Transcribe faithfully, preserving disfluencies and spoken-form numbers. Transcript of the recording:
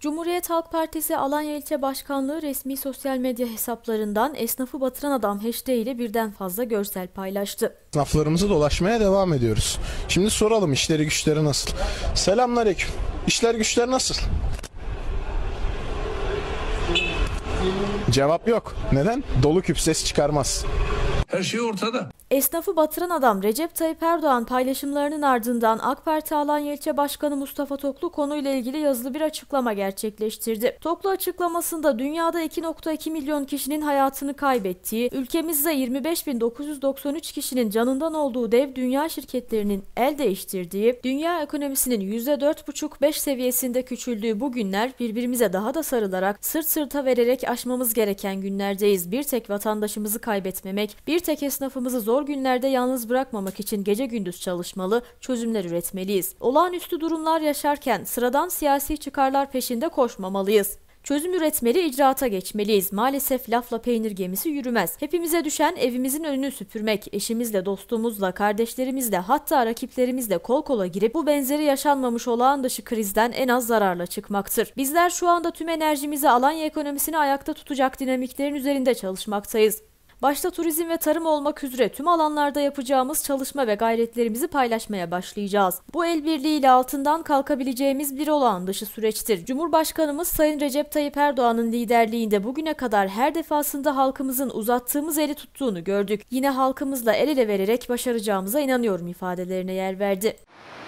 Cumhuriyet Halk Partisi Alanya İlçe Başkanlığı resmi sosyal medya hesaplarından esnafı batıran adam hashtag ile birden fazla görsel paylaştı. Esnaflarımızı dolaşmaya devam ediyoruz. Şimdi soralım işleri güçleri nasıl? Selamünaleyküm. İşler güçler nasıl? Cevap yok. Neden? Dolu küp ses çıkarmaz. Her şey ortada. Esnafı batıran adam Recep Tayyip Erdoğan paylaşımlarının ardından AK Parti Alanya İlçe Başkanı Mustafa Toklu konuyla ilgili yazılı bir açıklama gerçekleştirdi. Toklu açıklamasında dünyada iki nokta iki milyon kişinin hayatını kaybettiği, ülkemizde yirmi beş bin dokuz yüz doksan üç kişinin canından olduğu dev dünya şirketlerinin el değiştirdiği, dünya ekonomisinin yüzde dört buçuk beş seviyesinde küçüldüğü bu günler birbirimize daha da sarılarak sırt sırta vererek aşmamız gereken günlerdeyiz. Bir tek vatandaşımızı kaybetmemek, bir tek esnafımızı zor günlerde yalnız bırakmamak için gece gündüz çalışmalı, çözümler üretmeliyiz. Olağanüstü durumlar yaşarken sıradan siyasi çıkarlar peşinde koşmamalıyız. Çözüm üretmeli, icraata geçmeliyiz. Maalesef lafla peynir gemisi yürümez. Hepimize düşen evimizin önünü süpürmek, eşimizle, dostumuzla, kardeşlerimizle, hatta rakiplerimizle kol kola girip bu benzeri yaşanmamış olağan dışı krizden en az zararla çıkmaktır. Bizler şu anda tüm enerjimizi Alanya ekonomisini ayakta tutacak dinamiklerin üzerinde çalışmaktayız. Başta turizm ve tarım olmak üzere tüm alanlarda yapacağımız çalışma ve gayretlerimizi paylaşmaya başlayacağız. Bu el birliğiyle altından kalkabileceğimiz bir olağan dışı süreçtir. Cumhurbaşkanımız Sayın Recep Tayyip Erdoğan'ın liderliğinde bugüne kadar her defasında halkımızın uzattığımız eli tuttuğunu gördük. Yine halkımızla el ele vererek başaracağımıza inanıyorum ifadelerine yer verdi.